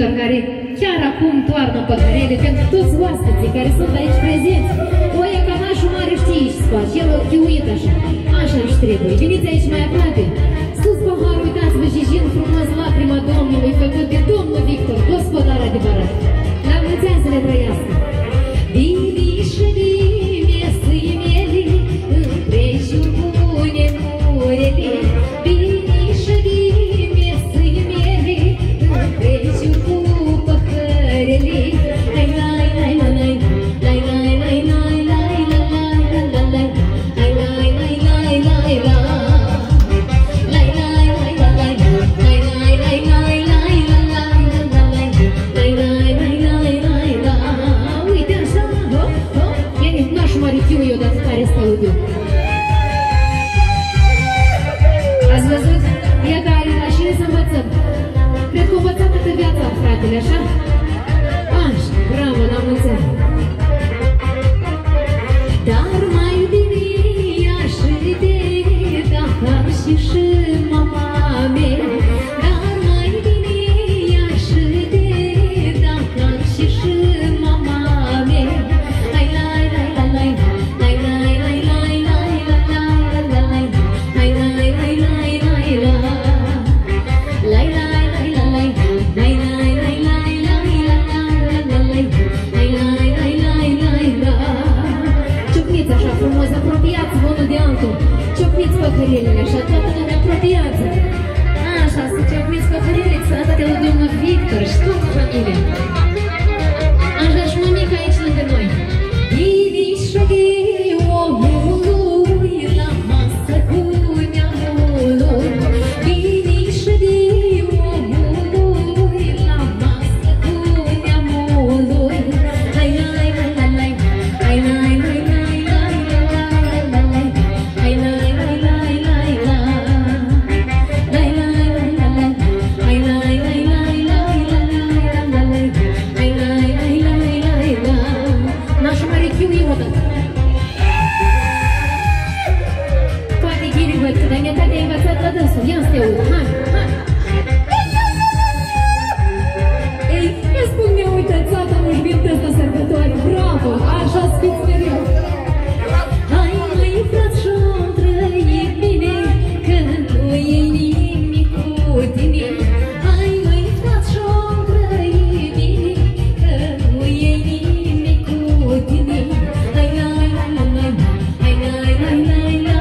Victor, care chiar acum toarnă păhărele pentru toți oaspeții care sunt aici prezenți. O ecanașul mare știi ce scoate, el o chiuit așa, așa își trebuie. Veniți aici mai aproape. Sus pahar, uitați-vă și jin frumos lacrima Domnului făcut de Domnul Victor, gospodar adevărat. La mulți ani să le trăiască. Vinișorii mesii mele, împrejur bune murele. Vinișorii mesii mele, împrejur cu păhărele. Lai, lai, lai, lai, lai, lai, lai, lai, lai, lai, lai, lai, lai, lai, lai, lai, lai, lai, lai. Eu de care stau eu. Ați văzut? Iată, are la cine să învățăm. Cred că învățat toată viața, fratele, așa? Așa, bravo, la mulți ani. Dar mai bine aș râde dacă ar și mama mea. Dar mai bine aș râde dacă ar și mama mea. Hai, lai, lai, lai, lai. Frumos, apropiați-vă unul de altul. Ciocniți păhărilele, așa, toată lumea apropiați. Așa, să ciocniți păhărilele, cu sănătatea lui Domnul Victor și toată familia. Așa și mămica aici lângă noi. Vinișorii omului la masă cu neamului. Vinișorii omului la masă cu neamului. Hai, hai, hai, hai, hai, hai, hai, hai. Ia să te uit, hai, hai! Ei, ne spune, uite, țata nu-și vinte asta sărbătoare, bravo, așa-ți fiți mereu! Hai, măi, frați-și-o trăi bine, că nu e nimic cu tine. Hai, măi, frați-și-o trăi bine, că nu e nimic cu tine. Hai, hai, hai, hai, hai, hai, hai, hai, hai, hai.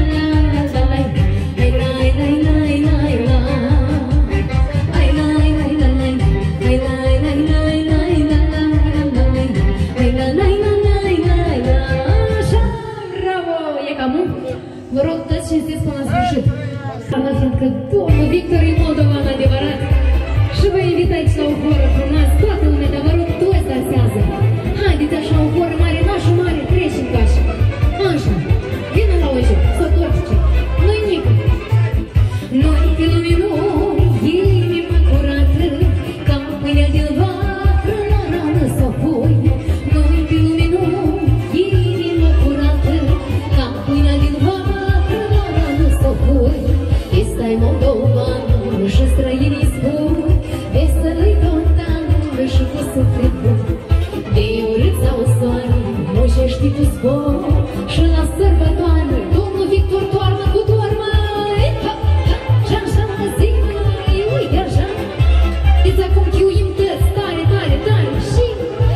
Vă rog, dați cinstiți până la sfârșit. Fiindcă Domnul Victor e moldovan adevărat și vă invit aici la o horă frumos, toată lumea, dar vă rog, toți dansează. Haideți așa, o horă mare, nașul mare, treci în cașă. Așa, vină la ojo, să torci. Nu-i nică. Noi te luminăm, inima curată, ca pâinea din vatră la rană să pui. Noi te luminăm, inima curată, ca pâinea din vatră la rană să pui. Stai moldovan și străinii spun, veselă-i tot anul și cu suflet bun. De urât sau soare, mușești cu zbor și la sărbătoare Domnul Victor toarnă cu toarmă. Și așa zi, uite așa. Deci acum chiuim tăți tare, tare, tare și...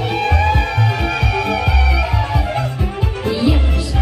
Ia așa.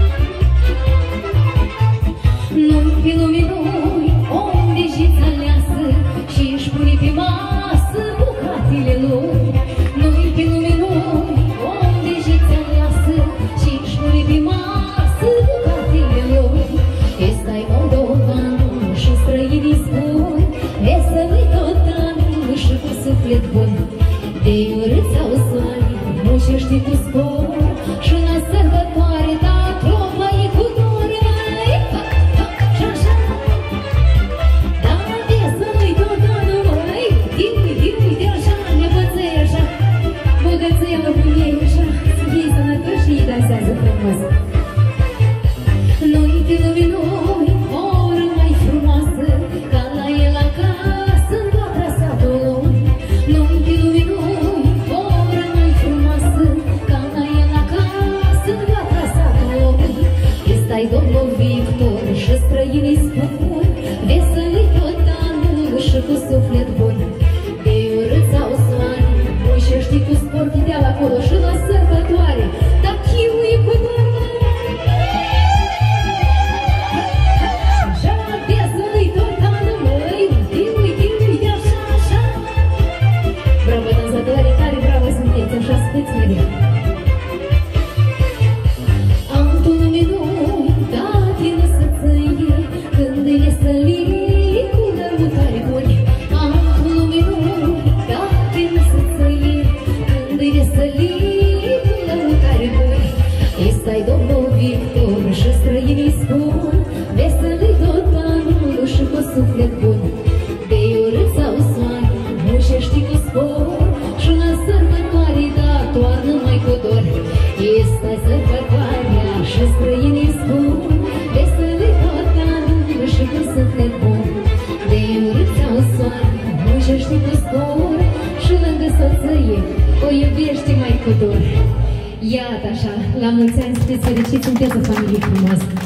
Nu-i pe luminoi, unde și-ți aleasă și-și pune pe masă bucatele lui. Nu-i pe luminoi, unde și-ți aleasă și-și pune pe masă bucatele lui. Stai moldovan și străinii spun, veselă-i tot anul și cu suflet bun. De urât sau soare, mușești cu spor și la sărbătoare ta trova e cu dore. Și așa, da, veselă-i tot anul, măi, uite așa, nebățăi așa, bogățăia la ei așa, să fie sănătoși și îi dansează frumos. Noi te luminoi, o oră mai frumoasă, ca la el acasă, în toată satului. spor și una sărbătoare, dar toarnă mai cu dor. Este sărbătoarea și străinii spun, vesele tot anul și cu suflet bun. De urât sau soare, mujește cu scor și lângă soție o iubește mai cu dor. Iată așa, la mulți ani sunteți fericiți, sunteți o familie frumoasă.